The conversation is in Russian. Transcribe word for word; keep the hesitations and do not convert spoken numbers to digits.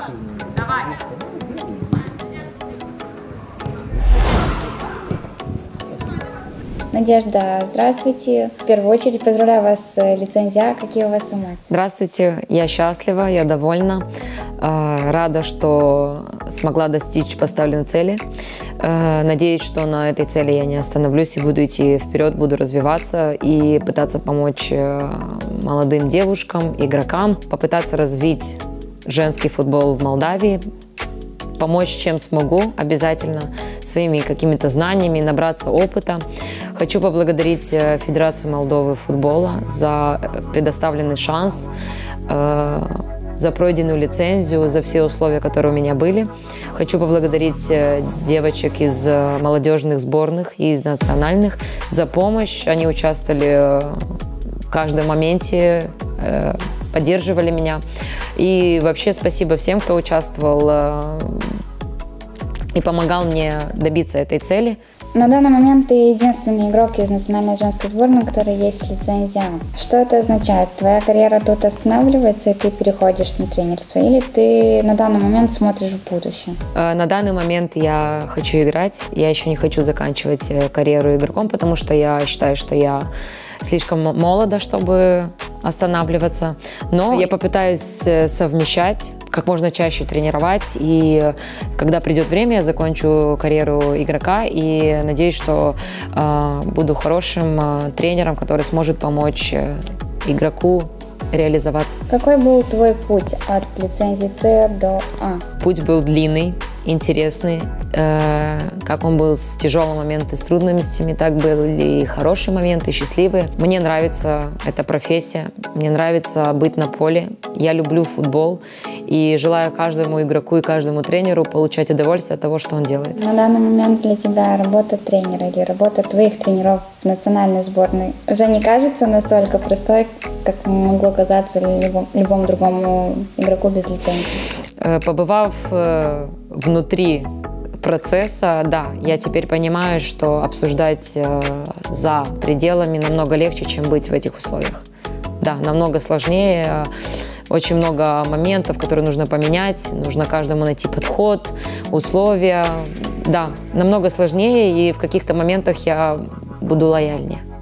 Надежда, здравствуйте. В первую очередь поздравляю вас с лицензией. Какие у вас эмоции? Здравствуйте, я счастлива, я довольна. Рада, что смогла достичь поставленной цели. Надеюсь, что на этой цели я не остановлюсь и буду идти вперед, буду развиваться и пытаться помочь молодым девушкам, игрокам, попытаться развить женский футбол в Молдавии, помочь, чем смогу, обязательно, своими какими-то знаниями, набраться опыта. Хочу поблагодарить Федерацию Молдовы футбола за предоставленный шанс, за пройденную лицензию, за все условия, которые у меня были. Хочу поблагодарить девочек из молодежных сборных и из национальных за помощь. Они участвовали в каждом моменте, поддерживали меня. И вообще спасибо всем, кто участвовал и помогал мне добиться этой цели. На данный момент ты единственный игрок из национальной женской сборной, у которой есть лицензия. Что это означает? Твоя карьера тут останавливается, и ты переходишь на тренерство? Или ты на данный момент смотришь в будущее? На данный момент я хочу играть. Я еще не хочу заканчивать карьеру игроком, потому что я считаю, что я слишком молода, чтобы останавливаться. Но я попытаюсь совмещать, как можно чаще тренировать. И когда придет время, я закончу карьеру игрока. И надеюсь, что э, буду хорошим э, тренером, который сможет помочь э, игроку реализоваться. Какой был твой путь от лицензии С до А? Путь был длинный, интересный. Э, как он был с тяжелыми моментами, с трудностями, так были и хорошие моменты, и счастливые. Мне нравится эта профессия, мне нравится быть на поле. Я люблю футбол и желаю каждому игроку и каждому тренеру получать удовольствие от того, что он делает. На данный момент для тебя работа тренера или работа твоих тренеров в национальной сборной уже не кажется настолько простой, как могло казаться любому, любому другому игроку без лицензии? Побывав внутри процесса, да, я теперь понимаю, что обсуждать э, за пределами намного легче, чем быть в этих условиях. Да, намного сложнее, очень много моментов, которые нужно поменять, нужно каждому найти подход, условия. Да, намного сложнее, и в каких-то моментах я буду лояльнее.